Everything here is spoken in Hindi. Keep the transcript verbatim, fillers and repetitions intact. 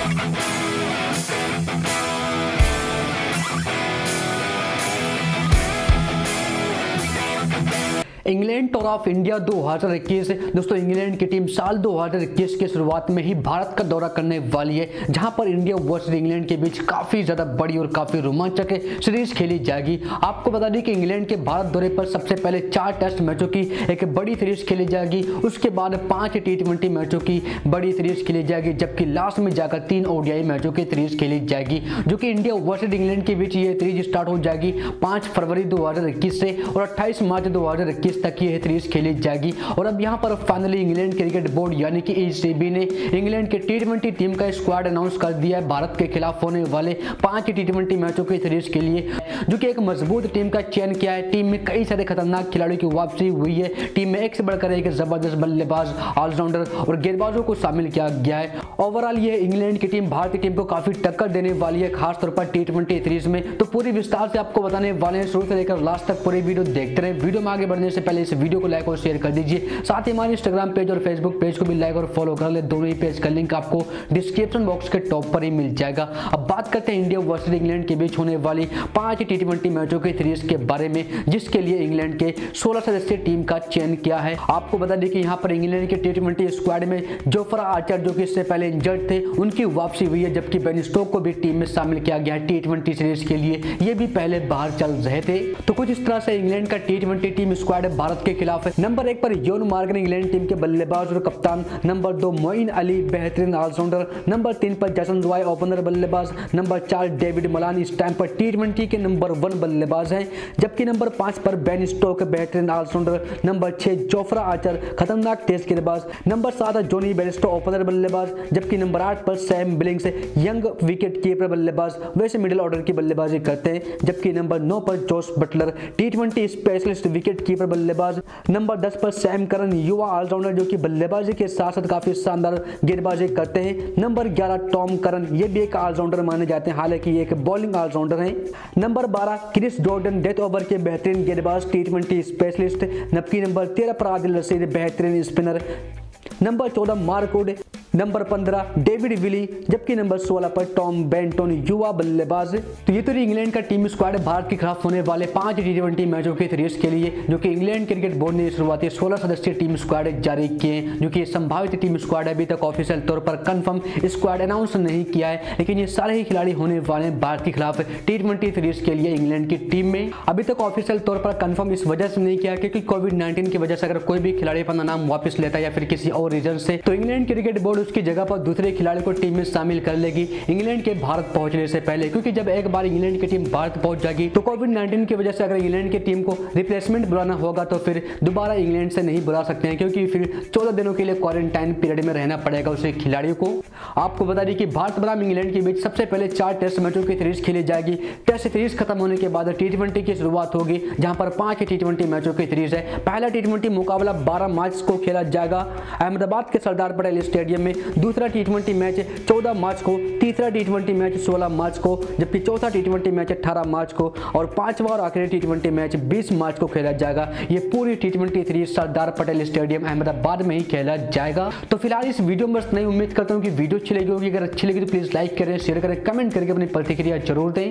इंग्लैंड टूर ऑफ इंडिया दो हज़ार इक्कीस। दोस्तों इंग्लैंड की टीम साल दो हज़ार इक्कीस के शुरुआत में ही भारत का दौरा करने वाली है, जहां पर इंडिया वर्सेस इंग्लैंड के बीच काफी ज्यादा बड़ी और काफी रोमांचक सीरीज खेली जाएगी। आपको बता दें कि इंग्लैंड के भारत दौरे पर सबसे पहले चार टेस्ट मैचों की एक बड़ी सीरीज खेली जाएगी, उसके बाद पांच टी ट्वेंटी मैचों की बड़ी सीरीज खेली जाएगी, जबकि लास्ट में जाकर तीन ओडीआई मैचों की सीरीज खेली जाएगी, जो कि इंडिया वर्सेस इंग्लैंड के बीच ये सीरीज स्टार्ट हो जाएगी पांच फरवरी दो हज़ार इक्कीस से और अट्ठाईस मार्च दो हज़ार इक्कीस तक ये सीरीज खेली जाएगी। और अब यहां पर फाइनली इंग्लैंड क्रिकेट बोर्ड यानी कि ईसीबी ने इंग्लैंड के टी ट्वेंटी टीम का स्क्वाड अनाउंस कर दिया है भारत के खिलाफ होने वाले पांच टी ट्वेंटी मैचों की सीरीज के लिए, जो कि एक मजबूत टीम का चयन किया है। टीम में कई सारे खतरनाक खिलाड़ियों की वापसी हुई है। टीम में एक से बढ़कर एक जबरदस्त बल्लेबाज, ऑलराउंडर और गेंदबाजों को शामिल किया गया है। ओवरऑल ये इंग्लैंड की टीम भारतीय टीम को काफी टक्कर देने वाली है, खासतौर पर टी ट्वेंटी सीरीज में। तो पूरी विस्तार से आपको बताने वाले हैं, शुरू से लेकर लास्ट तक पूरी वीडियो देखते रहे। वीडियो में आगे बढ़ने से पहले इस वीडियो को लाइक और शेयर कर दीजिए, साथ ही हमारे इंस्टाग्राम पेज और फेसबुक पेज को भी लाइक और फॉलो कर ले। दोनों ही पेज का लिंक आपको डिस्क्रिप्शन बॉक्स के टॉप पर ही मिल जाएगा। अब बात करते हैं इंडिया वर्सेस इंग्लैंड के बीच होने वाली पांच टी ट्वेंटी मैचों की सीरीज के बारे में, जिसके लिए इंग्लैंड के सोलह सदस्यीय टीम का चयन किया है। आपको बता दें कि यहाँ पर इंग्लैंड के टी ट्वेंटी स्क्वाड में जोफ्रा आर्चर, जो कि इससे पहले इंजर्ड थे, उनकी वापसी हुई है, जबकि बेन स्टोक्स को भी टीम में शामिल किया गया है टी ट्वेंटी सीरीज के लिए। ये भी पहले बाहर चल रहे थे। तो कुछ इस तरह से इंग्लैंड का T twenty team squad Bharat के खिलाफ है। नंबर एक पर योन मार्गन इंग्लैंड टीम के बल्लेबाज और कप्तान, नंबर दो मोइन अली बेहतरीन ऑलराउंडर, नंबर तीन पर जैसन रॉय ओपनर बल्लेबाज, नंबर चार डेविड मलान इस टाइम पर टी ट्वेंटी के नंबर वन बल्लेबाज हैं, जबकि नंबर पांच पर बेन स्टोक्स बेहतरीन ऑलराउंडर, नंबर छह जोफ्रा आर्चर खतरनाक तेज गेंदबाज, नंबर सात जोनी बेरिस्टो ओपनर बल्लेबाज, जबकि नंबर आठ पर Sam Billings young wicket keeper बल्लेबाज, वैसे मिडिल ऑर्डर की बल्लेबाजी करते हैं, जबकि नंबर नौ पर Jos Buttler T twenty specialist wicket keeper बल्लेबाज, नंबर दस पर सैम करन युवा ऑलराउंडर, जो कि बल्लेबाजी के साथ साथ काफी शानदार गेंदबाजी करते हैं, नंबर ग्यारह टॉम करन, ये भी एक ऑलराउंडर माने जाते हैं, हालांकि ये एक बॉलिंग ऑलराउंडर हैं, नंबर बारह क्रिस जॉर्डन डेथ ओवर के बेहतरीन गेंदबाज टी ट्वेंटी स्पेशलिस्ट, जबकि नंबर तेरह पर आदिल रशीद बेहतरीन स्पिनर, नंबर चौदह मार्क वुड, नंबर पंद्रह डेविड विली, जबकि नंबर सोलह पर टॉम बेंटन युवा बल्लेबाज। तो ये तो इंग्लैंड का टीम स्क्वाड भारत के खिलाफ होने वाले पांच टी ट्वेंटी मैचों की सीरीज के लिए, जो कि इंग्लैंड क्रिकेट बोर्ड ने शुरुआती सोलह सदस्यीय टीम स्क्वाड जारी किए हैं, जो कि संभावित टीम स्क्वाड अभी तक ऑफिशियल तौर पर कंफर्म स्क्वाड अनाउंस नहीं किया है, लेकिन ये सारे ही खिलाड़ी होने वाले हैं भारत के खिलाफ टी ट्वेंटी सीरीज के लिए इंग्लैंड की टीम में। अभी तक ऑफिशियल तौर पर कंफर्म इस वजह से नहीं किया, क्योंकि कोविड नाइन्टीन की वजह से अगर कोई भी खिलाड़ी अपना नाम वापस लेता है या फिर किसी और रीजन से, तो इंग्लैंड क्रिकेट बोर्ड उसकी जगह पर दूसरे खिलाड़ी को टीम में शामिल कर लेगी इंग्लैंड के भारत पहुंचने से पहले। क्योंकि जब एक बार इंग्लैंड की टीम भारत पहुंच जाएगी, तो कोविड नाइन्टीन की वजह से अगर इंग्लैंड की टीम को रिप्लेसमेंट बुलाना होगा, तो फिर दोबारा इंग्लैंड से नहीं बुला सकते हैं, क्योंकि फिर चौदह दिनों के लिए क्वारंटाइन पीरियड में रहना पड़ेगा उसे खिलाड़ियों को। आपको बता दें कि भारत बनाम इंग्लैंड के बीच सबसे पहले चार टेस्ट मैचों की सीरीज खेली जाएगी। टेस्ट सीरीज खत्म होने के बाद टी ट्वेंटी की शुरुआत होगी, जहां पर पांच टी ट्वेंटी मैचों की सीरीज है। पहला टी ट्वेंटी मुकाबला बारह मार्च को खेला जाएगा अहमदाबाद के सरदार पटेल स्टेडियम में, दूसरा टी ट्वेंटी मैच चौदह मार्च को, तीसरा टी ट्वेंटी मैच सोलह मार्च को, जबकि चौथा टी ट्वेंटी मैच अठारह मार्च को और पांचवा और आखिरी टी ट्वेंटी मैच बीस मार्च को खेला जाएगा। ये पूरी T twenty series Sardar Patel stadium Ahmedabad में ही खेला जाएगा। तो फिलहाल इस वीडियो में बस नहीं, उम्मीद करता हूं कि वीडियो अच्छी लगी होगी। अगर अच्छी लगी तो प्लीज लाइक करें, शेयर करें, कमेंट करके अपनी प्रतिक्रिया जरूर दें।